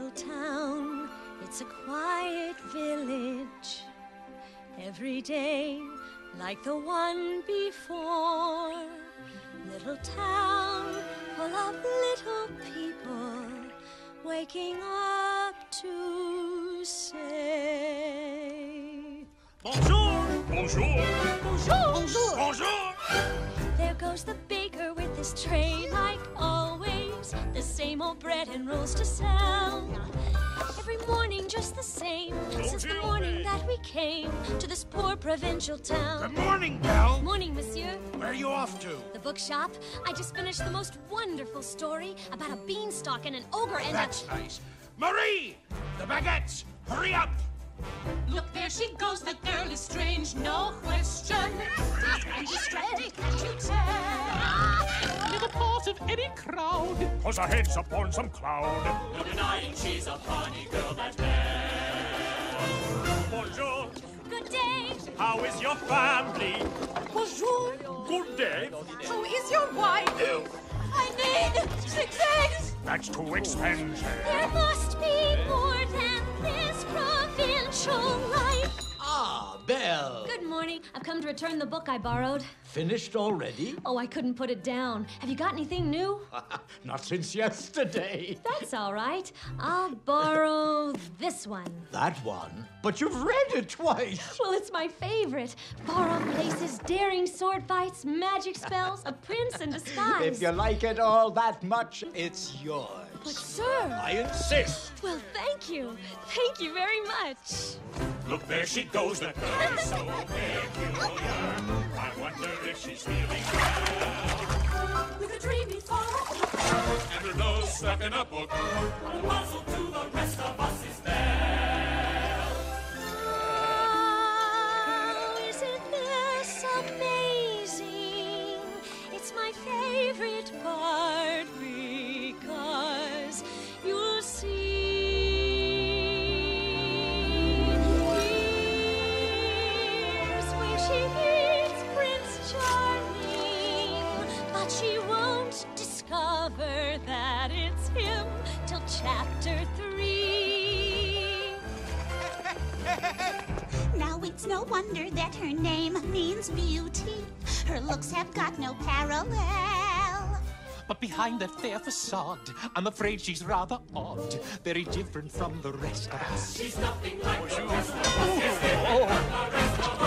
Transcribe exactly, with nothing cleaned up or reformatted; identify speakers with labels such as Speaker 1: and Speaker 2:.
Speaker 1: little town, it's a quiet village. Every day, like the one before. Little town full of little people, waking up to say
Speaker 2: Bonjour! Bonjour!
Speaker 1: Bonjour!
Speaker 2: Bonjour! Bonjour!
Speaker 1: There goes the baker with his tray, like always. The same old bread and rolls to sell. Every morning just the same, since the morning that we came to this poor provincial town.
Speaker 2: Good morning, Belle.
Speaker 1: Morning, monsieur.
Speaker 2: Where are you off to?
Speaker 1: The bookshop. I just finished the most wonderful story about a beanstalk and an ogre and
Speaker 2: That's
Speaker 1: a...
Speaker 2: nice. Marie! The baguettes! Hurry up!
Speaker 3: Look, there she goes, the girl is strange, no question. And distracted, can't you tell? Little part of any crowd.
Speaker 2: Put her heads upon some cloud.
Speaker 3: No denying she's a funny girl, that Belle.
Speaker 2: Bonjour!
Speaker 1: Good day.
Speaker 2: How is your family?
Speaker 3: Bonjour.
Speaker 2: Good day.
Speaker 3: How is your wife?
Speaker 2: Ew.
Speaker 3: I need six eggs.
Speaker 2: That's too expensive.
Speaker 1: There must be more than this provincial life.
Speaker 4: Ah, Belle.
Speaker 1: Good morning. I've come to return the book I borrowed.
Speaker 4: Finished already?
Speaker 1: Oh, I couldn't put it down. Have you got anything new?
Speaker 4: Not since yesterday.
Speaker 1: That's all right. I'll borrow this one.
Speaker 4: That one? But you've read it twice.
Speaker 1: Well, it's my favorite. Far-off places, daring sword fights, magic spells, a prince in disguise.
Speaker 4: If you like it all that much, it's yours.
Speaker 1: But, sir...
Speaker 4: I insist.
Speaker 1: Well, thank you. Thank you very much.
Speaker 2: Look, there she goes, the girl is so peculiar. I wonder if she's feeling well.
Speaker 3: With a dreamy thought.
Speaker 2: And her nose stuck in a book.
Speaker 3: A puzzle to the rest of us is there.
Speaker 1: Oh, isn't this amazing? It's my favorite part because you'll see. Here's where she meets Prince Charming, but she won't discover that it's him till chapter three.
Speaker 5: Now it's no wonder that her name means beauty. Her looks have got no parallel.
Speaker 3: But behind that fair facade, I'm afraid she's rather odd. Very different from the rest of us. She's nothing like the rest of us.